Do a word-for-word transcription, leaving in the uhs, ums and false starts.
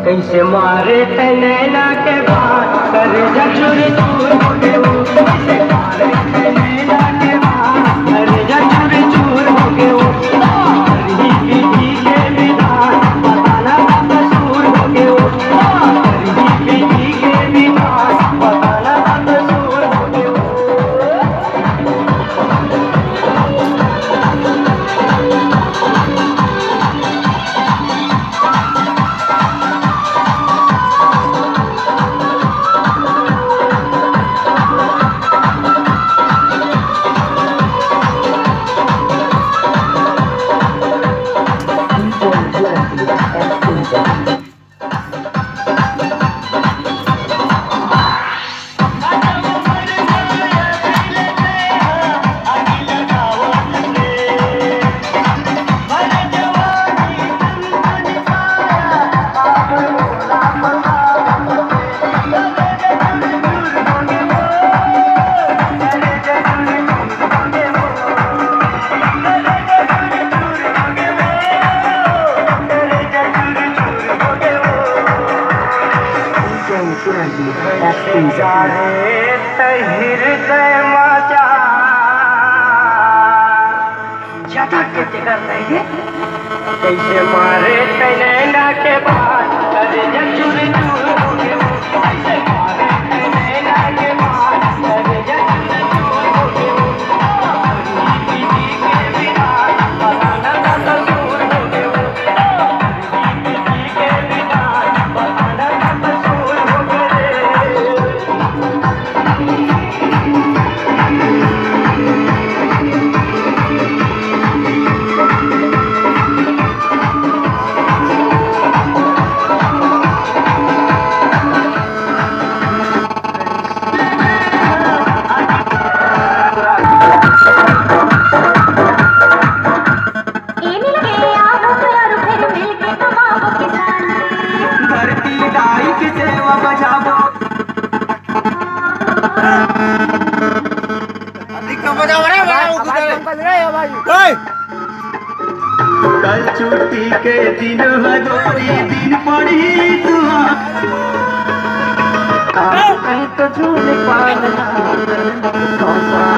कैसे मारे थे नैना के बात कर जचुर चूर हो गए वो कैसे मारे थे नैना के बात कर जचुर चूर हो गए वो करही पीठी के विधान बताना का कसूर हो गए वो करही पीठी के विधान बताना का कसूर हो गए वो हृदय माचा झटक के कर रही कैसे मारे नैना के बाद करे जचुर चूर हो गए कैसे मारे नैना के बाद करे जचुर चूर हो गए पीठी के विधान बताना का कसूर हो गए पीठी के विधान बताना का कसूर हो गए कल छुट्टी के दिन हगोरी दिन पड़ी तुहार तो झूल पालना